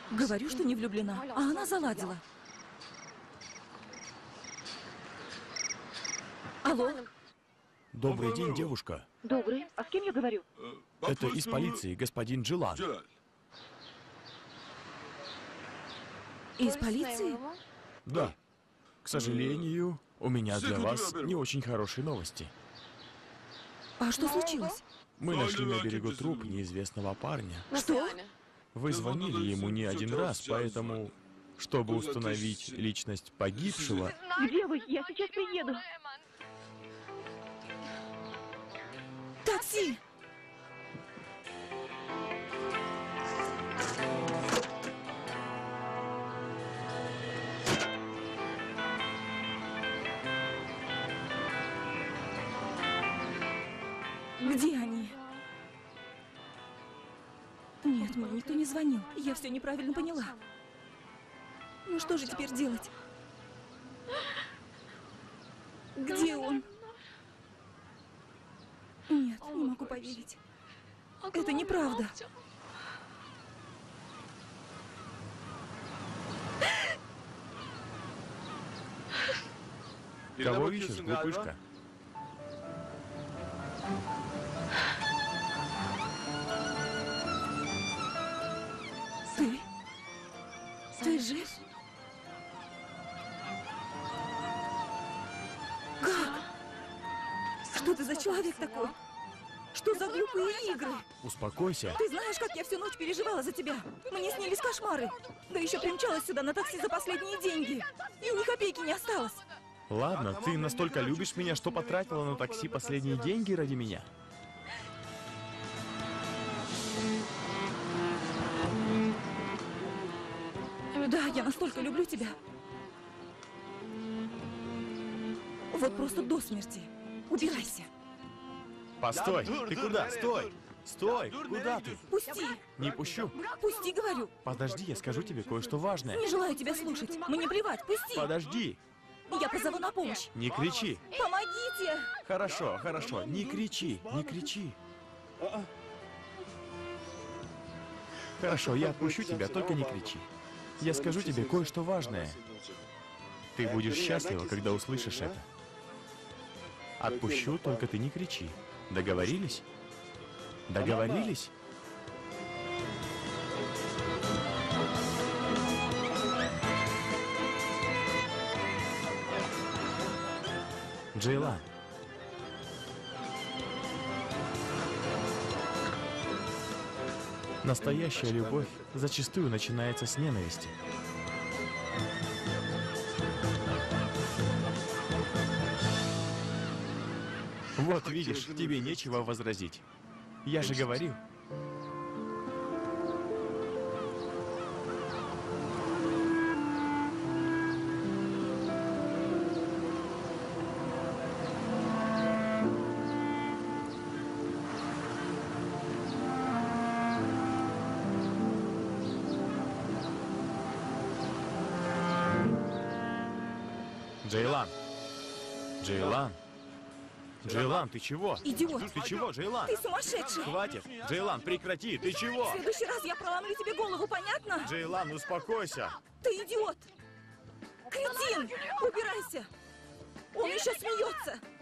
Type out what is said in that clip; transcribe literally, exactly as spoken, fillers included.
Говорю, что не влюблена, а она заладила. Алло? Добрый день, девушка. Добрый. А с кем я говорю? Это из полиции, господин Джилан. Из полиции? Да. К сожалению, у меня для вас не очень хорошие новости. А что случилось? Мы нашли на берегу труп неизвестного парня. Что? Вы звонили ему не один раз, поэтому, чтобы установить личность погибшего... Где вы? Я сейчас приеду. Такси! Где они? Нет, мне никто не звонил. Я все неправильно поняла. Ну что же теперь делать? Где он? Нет, не могу поверить. Это неправда. Кого ищешь, глупышка? Ты? Ты жив? Как? Что ты за человек такой? Что за глупые игры? Успокойся. Ты знаешь, как я всю ночь переживала за тебя? Мне снились кошмары. Да еще примчалась сюда на такси за последние деньги. И у них копейки не осталось. Ладно, ты настолько любишь меня, что потратила на такси последние деньги ради меня. Да, я настолько люблю тебя. Вот просто до смерти. Убирайся. Постой, ты куда? Стой! Стой! Куда ты? Пусти. Не пущу. Пусти, говорю. Подожди, я скажу тебе кое-что важное. Не желаю тебя слушать. Мне плевать. Пусти. Подожди. Я позову на помощь. Не кричи. Помогите. Хорошо, хорошо. Не кричи, не кричи. Хорошо, я отпущу тебя, только не кричи. Я скажу тебе кое-что важное. Ты будешь счастлива, когда услышишь это. Отпущу, только ты не кричи. Договорились? Договорились? Джейлан. Настоящая любовь зачастую начинается с ненависти. Вот видишь, тебе нечего возразить. Я же говорил. Джейлан. Джейлан. Джейлан, ты чего? Идиот. Ты чего, Джейлан? Ты сумасшедший. Хватит. Джейлан, прекрати. Ты чего? В следующий раз я проломлю тебе голову, понятно? Джейлан, успокойся. Ты идиот. Кретин. Убирайся. Он еще смеется.